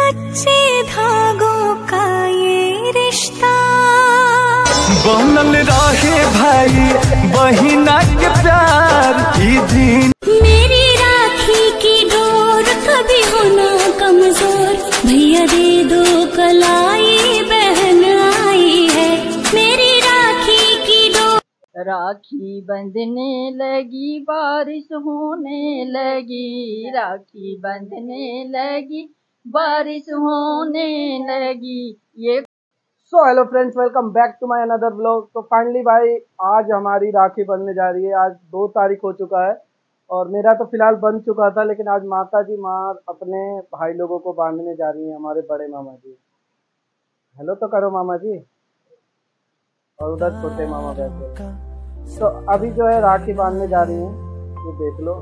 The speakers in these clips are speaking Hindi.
सच्चे धागों का ये रिश्ता बनल रहे भाई बहिना के प्यार की दिन। मेरी राखी की डोर कभी होना कमजोर, भैया दे दो कलाई बहन आई है। मेरी राखी की डोर। राखी बंधने लगी बारिश होने लगी, राखी बंधने लगी बारिश होने लगी। ये so hello friends, welcome back to my another vlog. तो फाइनली भाई आज हमारी राखी बनने जा रही है। आज 2 तारीख हो चुका है और मेरा तो फिलहाल बन चुका था, लेकिन आज माता जी माँ अपने भाई लोगों को बांधने जा रही हैं, हमारे बड़े मामा जी। हेलो तो करो मामा जी। और उधर छोटे मामा बैठे। तो अभी जो है राखी बांधने जा रही हैं, ये देख लो।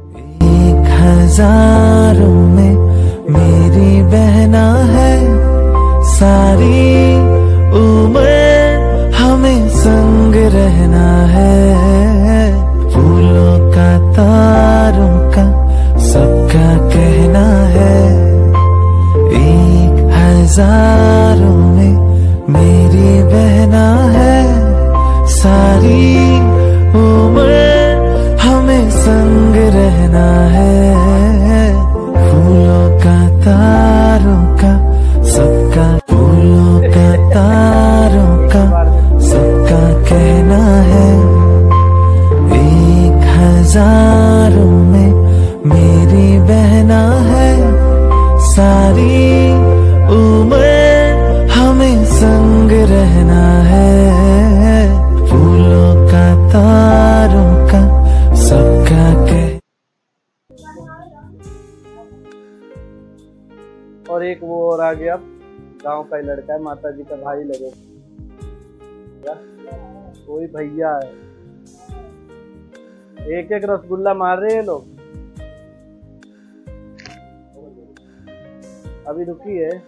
1000 में मेरी बहना है, सारी उम्र हमें संग रहना है। फूलों का तारों का सबका कहना है, 1000 में मेरी बहना है, सारी उम्र हमें संग रहना है। फूलों का तारों का सबका, फूलों का तारों का सबका कहना है, 1000 में मेरी बहना है, सारी उम्र हमें संग रहना है। फूलों का तारों का सबका कह। और एक वो और आ गया, गांव का ही लड़का है, माता जी का भाई लगे, कोई भैया है। एक एक रसगुल्ला मार रहे हैं लोग। अभी रुकी है।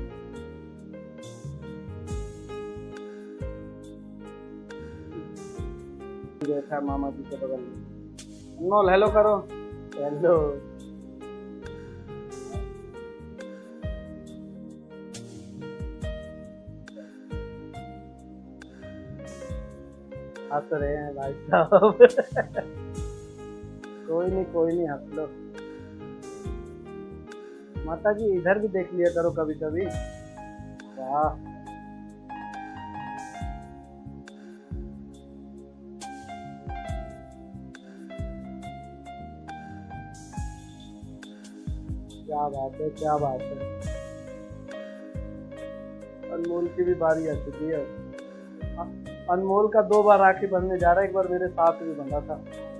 बैठा मामा जी के बगल में। अनमोल हेलो करो। हेलो। हंस रहे हैं भाई साहब। कोई नहीं हंस लो। माता जी इधर भी देख लिया करो कभी कभी। वाह क्या बात है, क्या बात है। अनमोल की भी बारी आ चुकी है। अनमोल का 2 बार राखी बंधने जा रहा है, एक बार मेरे साथ भी बंधा था।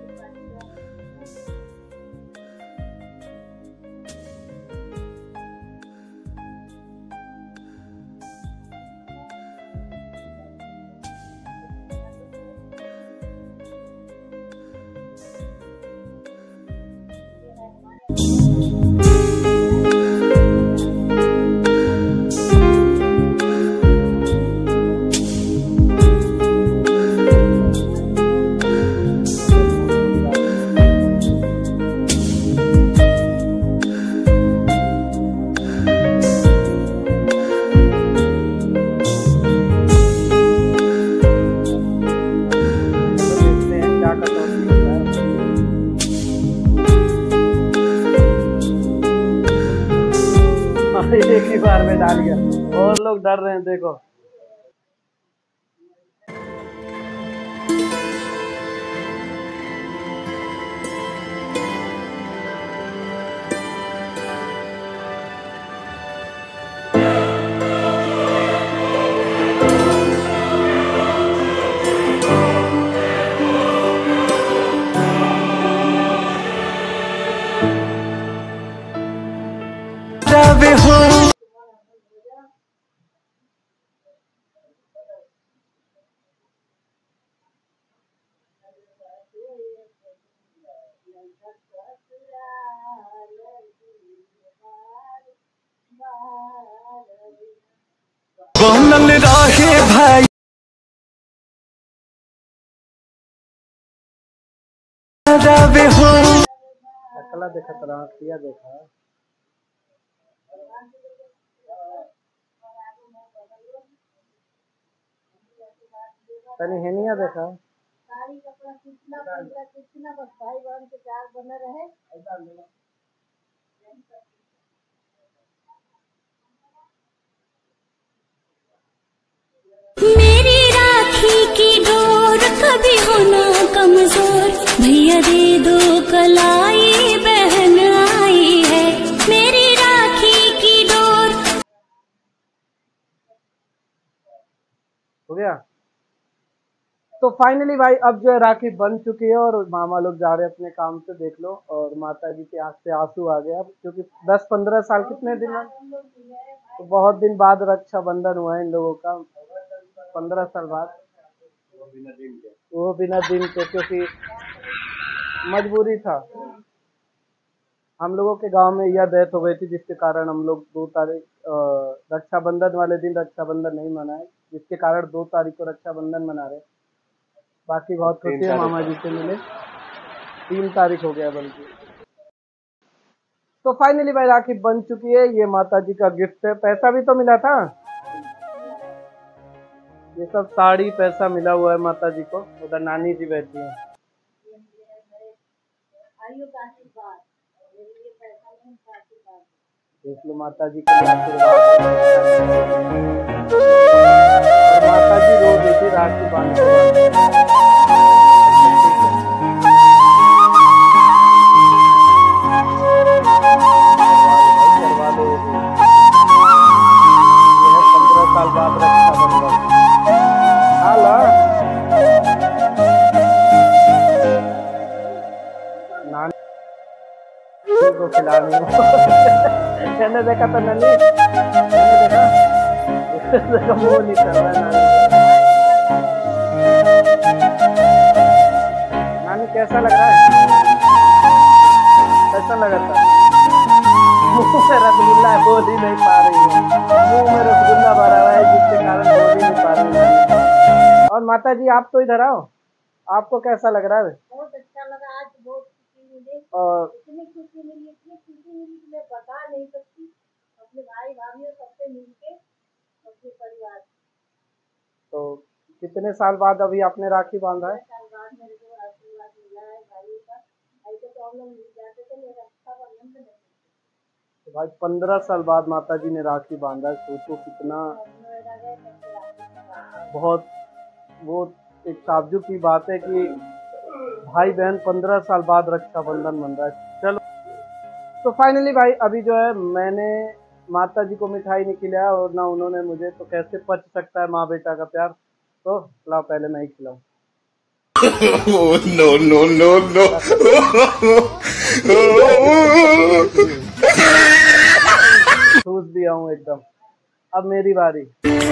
एक ही बार में डाल गया और लोग डर रहे हैं, देखो। बनल रहे भाई अकला देखा, तरातिया देखा। तनी हेनिया देखा। साड़ी कपड़ा कितना पैसा कितना बस भाई बहन के प्यार बने रहे। मेरी राखी की डोर कभी हो ना कमजोर, भैया दे दो कलाई बहन आई है, मेरी राखी की डोर। हो गया। तो फाइनली भाई अब जो है राखी बन चुकी है और मामा लोग जा रहे हैं अपने काम से, देख लो। और माता जी की आंख से आंसू आ गए अब, क्योंकि 10-15 साल कितने दिन में, तो बहुत दिन बाद रक्षाबंधन हुआ है इन लोगों का, 15 साल बाद। वो बिना दिन के, क्योंकि मजबूरी था। हम लोगों के गांव में यह डेथ हो गई थी, जिसके कारण हम लोग 2 तारीख रक्षाबंधन वाले दिन रक्षाबंधन नहीं मनाए, जिसके कारण 2 तारीख को रक्षाबंधन मना रहे। बाकी बहुत खुशी है मामा जी से मिले, 3 तारीख हो गया बल्कि। तो फाइनली भाई राखी बन चुकी है, ये माता जी का गिफ्ट है। पैसा भी तो मिला था, ये सब साड़ी पैसा मिला हुआ है माता जी को। उधर नानी जी बैठी है, देख लो माता जी का आशीर्वाद। और माता जी रो रही थी राखी बांधते। करवा लो, ये है 15 साल बाद रक्षाबंधन। हाला नानी को खिलानी मैंने देखा तो नली, मैंने देखा मुंह नहीं कर रहा है नानी। कैसा लग रहा है? कैसा लगा था? मुंह में रसगुल्ला है, बोल ही नहीं पा रही है। मुंह में रसगुल्ला भरा हुआ है, जिसके कारण बोल ही नहीं पा रही है। और माता जी आप तो इधर आओ, आपको कैसा लग रहा है? बहुत अच्छा लगा, आज बहुत खुशी मिली, और इतनी खुशी मिली कि मैं बता नहीं सकती। अपने भाई भाभी सबसे मिलके, अपने परिवार। तो कितने साल बाद अभी आपने राखी बांधा है? साल बाद मेरे को आशीर्वाद मिला है भाइयों का। ऐसे तो हम लोग मिल जाते थे, मेरा रक्षाबंधन में नहीं। तो भाई 15 साल बाद माता जी ने राखी बांधा है, सोचो कितना बहुत वो एक ताज्जुब की बात है कि भाई बहन 15 साल बाद रक्षाबंधन बन रहा है। चलो तो फाइनली भाई अभी जो है मैंने माता जी को मिठाई नहीं खिलाया और ना उन्होंने मुझे, तो कैसे पच सकता है माँ बेटा का प्यार। तो लाओ पहले मैं ही खिलाऊं। no, no, no, no. ठूस दिया हूँ एकदम। अब मेरी बारी।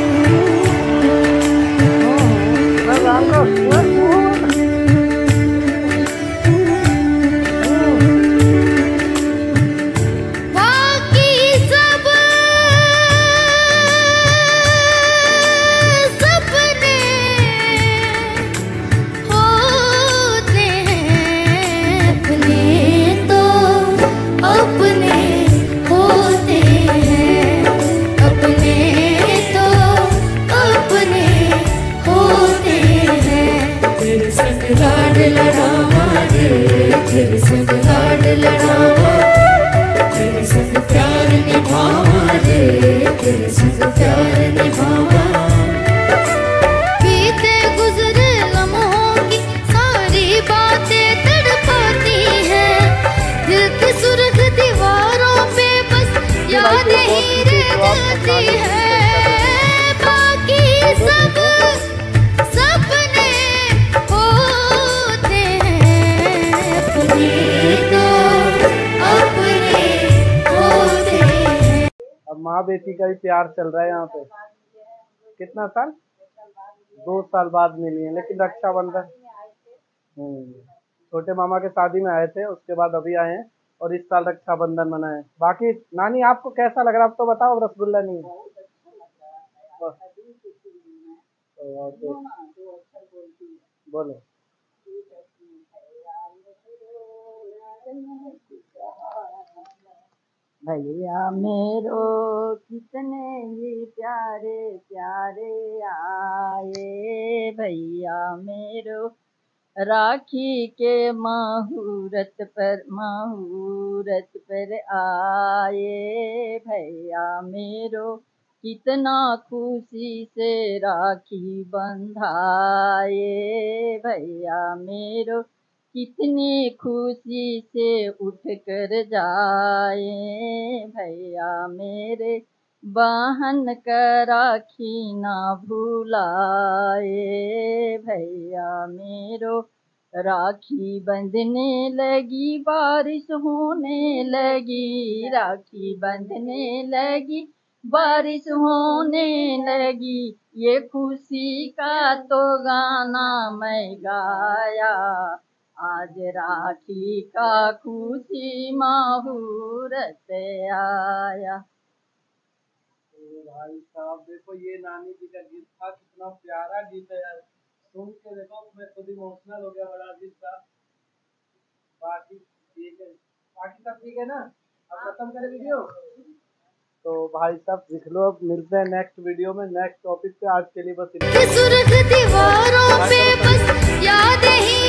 माँ बेटी का भी प्यार चल रहा है यहाँ पे। कितना साल? 2 साल बाद मिली है, लेकिन रक्षाबंधन छोटे मामा के शादी में आए थे, उसके बाद अभी आए हैं और इस साल रक्षाबंधन मनाए। बाकी नानी आपको कैसा लग रहा है, आप तो बताओ। रसगुल्ला नहीं बोलो। भैया मेरो कितने ही प्यारे प्यारे आए, भैया मेरो राखी के मुहूर्त पर आए, भैया मेरो कितना खुशी से राखी बंधाए, भैया मेरो कितनी खुशी से उठ कर जाए, भैया मेरे बहन का राखी ना भुलाए, भैया मेरो राखी बंधने लगी बारिश होने लगी, राखी बंधने लगी बारिश होने लगी, ये खुशी का तो गाना मैं गाया, आज राखी का खुशी मुहूर्त आया। तो भाई साहब देखो ये नानी जी का गीत था, कितना प्यारा गीत है यार, सुन के देखो मैं खुद इमोशनल हो गया, बड़ा अजीब था। बाकी ठीक है, बाकी सब ठीक है ना, अब खत्म करें वीडियो। तो भाई साहब लिख लो, अब मिलते हैं नेक्स्ट वीडियो में नेक्स्ट टॉपिक पे। आज के लिए बस सुर्ख दीवारों पे बस याद ही